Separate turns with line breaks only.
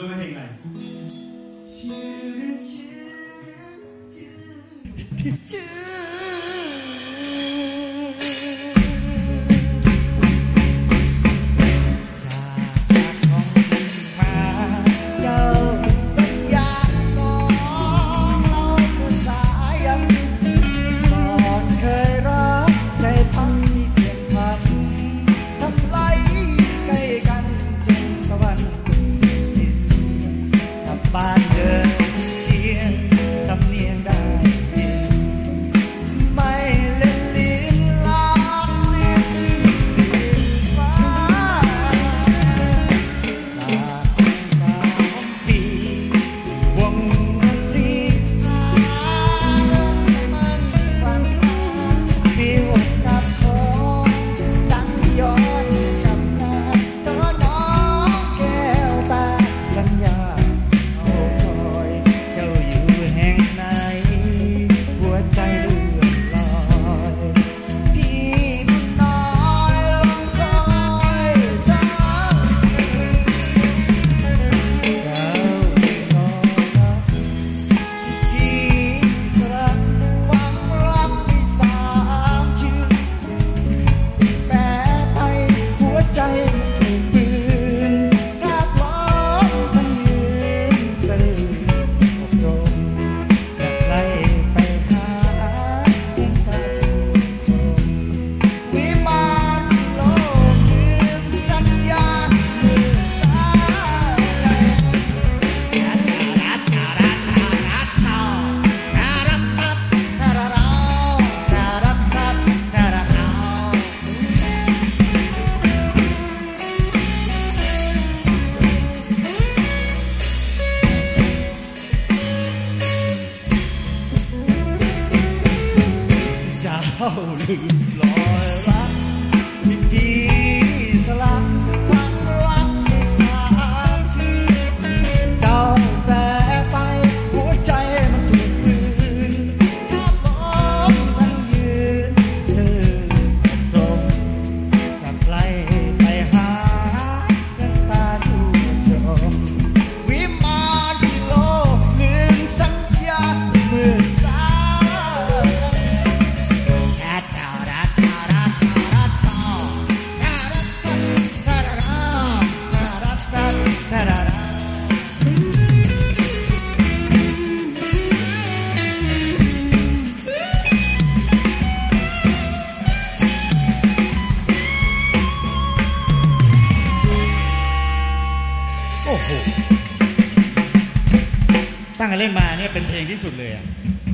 รู้ไหมเพลงอะไรชื่อลืมรอยรักที่พี่สลักฝังรักในสามชื่อเจ้าแปรไปหัวใจมันถูกปืนถ้าพร้อมทั้งยืนซื่อตรงจากไกลไปหาน้ำตาชูชมวิมานที่โลกลืมสัญญาเมื่อตั้งแต่เล่นมาเนี่ยเป็นเพลงที่สุดเลยอ่ะ